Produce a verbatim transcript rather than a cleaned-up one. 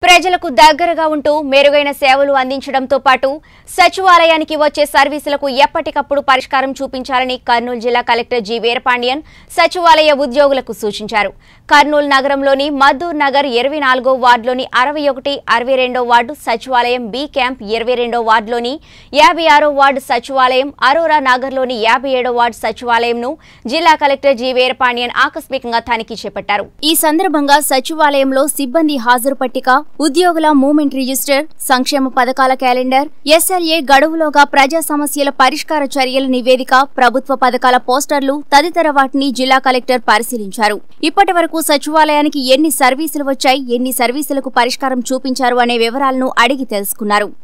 ప్రజలకు దగ్గరగా ఉంటూ మెరుగైన సేవలు అందించడంతో పాటు సచివాలయానికి వచ్చే సర్వీసులకు ఎప్పటికప్పుడు పరిష్కారం చూపించాలని కర్నూలు జిల్లా కలెక్టర్ జి వీరపాండియన్ సచివాలయ ఉద్యోగులకు సూచించారు. కర్నూలు నగరంలోని మద్దూర్ నగర్ ఇరవై నాలుగో వార్డులోని అరవై ఒకటి అరవై రెండో వార్డు సచివాలయం, బి క్యాంప్ ఇరవై రెండో వార్డులోని యాభై ఆరో వార్డు సచివాలయం, అరోరా నగర్లోని యాభై ఏడో వార్డు సచివాలయంను జిల్లా కలెక్టర్ జి వీరపాండియన్ ఆకస్మికంగా తనిఖీ చేపట్టారు. ఈ సందర్భంగా సచివాలయంలో సిబ్బంది హాజరు పట్టిక, ఉద్యోగుల మూవ్మెంట్ రిజిస్టర్, సంక్షేమ పథకాల క్యాలెండర్, ఎస్ఎల్ఏ గడువులోగా ప్రజా సమస్యల పరిష్కార చర్యల నివేదిక, ప్రభుత్వ పథకాల పోస్టర్లు తదితర వాటిని జిల్లా కలెక్టర్ పరిశీలించారు. ఇప్పటి వరకు సచివాలయానికి ఎన్ని సర్వీసులు వచ్చాయి, ఎన్ని సర్వీసులకు పరిష్కారం చూపించారు అనే వివరాలను అడిగి తెలుసుకున్నారు.